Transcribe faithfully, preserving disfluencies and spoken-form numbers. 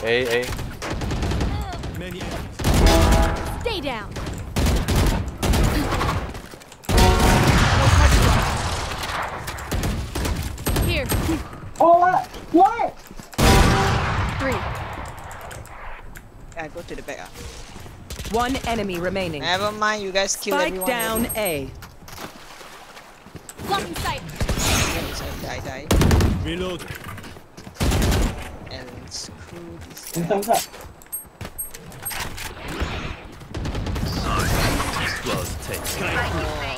A, A. Many enemies. Stay down. Here. Oh, what? What? Three. I go to the back. Ah. One enemy remaining. Never mind, you guys kill Spike everyone. down A. Blocking sight. Die, die. Reload. And screw this What's guy. up, what's up? Well, take.